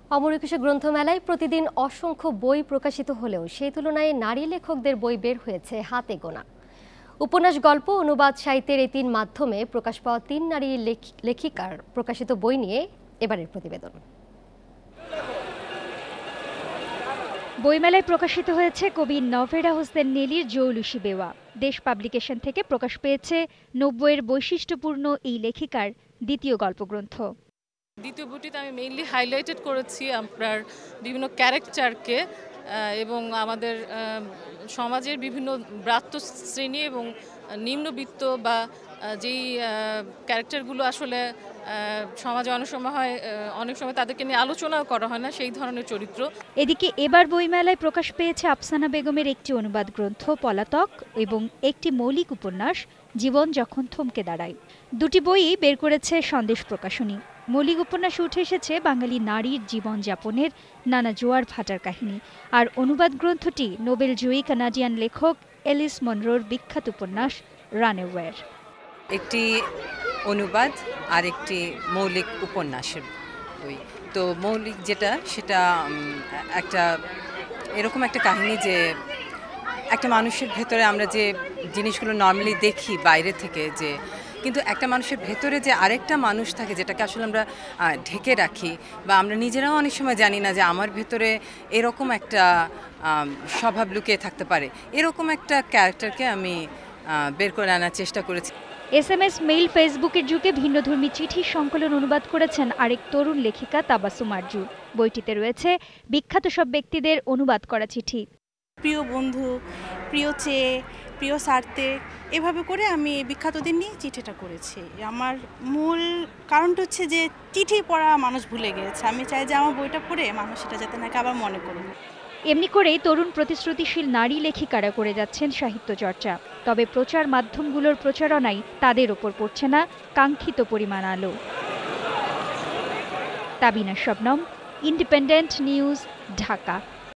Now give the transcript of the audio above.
অমর একুশে গ্রন্থমেলায় প্রতিদিন অসংখ্য বই প্রকাশিত হলেও সেই তুলনায় নারী লেখকদের বই বের হয়েছে হাতে গোনা। উপন্যাস, গল্প, অনুবাদ সাহিত্যের এই তিন মাধ্যমে প্রকাশ পাওয়া তিন নারী লেখিকার প্রকাশিত বই নিয়ে এবারের প্রতিবেদন। বইমেলায় প্রকাশিত হয়েছে কবি নভেরা হোসেন নেলির জৌলুসি বেওয়া। দেশ পাবলিকেশন থেকে প্রকাশ পেয়েছে ৯০-এর বৈশিষ্ট্যপূর্ণ এই লেখিকার দ্বিতীয় গল্পগ্রন্থ। দ্বিতীয় বইটিতে আমি মেইনলি হাইলাইটেড করেছি আপনার বিভিন্ন ক্যারেক্টারকে এবং আমাদের সমাজের বিভিন্ন ব্রাত্য শ্রেণী এবং নিম্নবিত্ত বা যেই ক্যারেক্টারগুলো আসলে সমাজে অনেক সময় তাদেরকে নিয়ে আলোচনাও করা হয় না, সেই ধরনের চরিত্র। এদিকে এবার বইমেলায় প্রকাশ পেয়েছে আফসানা বেগমের একটি অনুবাদ গ্রন্থ পলাতক এবং একটি মৌলিক উপন্যাস জীবন যখন থমকে দাঁড়ায়। দুটি বইই বের করেছে সন্দেশ প্রকাশনী। মৌলিক উপন্যাসে উঠে এসেছে বাঙালি নারীর জীবনযাপনের নানা জোয়ার ভাটার কাহিনী, আর অনুবাদ গ্রন্থটি নোবেলজয়ী কানাডিয়ান লেখক এলিস মনরোর বিখ্যাত উপন্যাস রানওয়ে। একটি অনুবাদ আর একটি মৌলিক উপন্যাসের বই। তো মৌলিক সেটা একটা এরকম একটা কাহিনী যে একটা মানুষের ভেতরে আমরা যে জিনিসগুলো নর্মালি দেখি বাইরে থেকে, যে কিন্তু একটা মানুষের ভেতরে যে আরেকটা মানুষ থাকে যেটাকে আসলে আমরা ঢেকে রাখি, বা আমরা নিজেরাও অনেক সময় জানি না যে আমার ভেতরে এরকম একটা স্বভাব লুকিয়ে থাকতে পারে। এরকম একটা ক্যারেক্টারকে আমি বের করে আনার চেষ্টা করেছি। SMS, মেইল, ফেসবুকের যুগে ভিন্নধর্মী চিঠির সংকলন অনুবাদ করেছেন আরেক তরুণ লেখিকা তাবাসসুম আরজু। বইটিতে রয়েছে বিখ্যাত সব ব্যক্তিদের অনুবাদ করা চিঠি। প্রিয় বন্ধু, প্রিয় চেয়ে, প্রিয় স্বার্থে, এভাবে করে আমি বিখ্যাতদের নিয়ে চিঠিটা করেছি। আমার মূল কারণটা হচ্ছে যে চিঠি পড়া মানুষ ভুলে গিয়েছে। আমি চাই যে আমার বইটা পড়ে মানুষ সেটা যাতে নাকি আবার মনে করুন। এমনি করেই তরুণ প্রতিশ্রুতিশীল নারী লেখিকারা করে যাচ্ছেন সাহিত্য চর্চা। তবে প্রচার মাধ্যমগুলোর প্রচারণায় তাদের ওপর পড়ছে না কাঙ্ক্ষিত পরিমাণ আলো। Tabina Shabnam, independent news, Dhaka.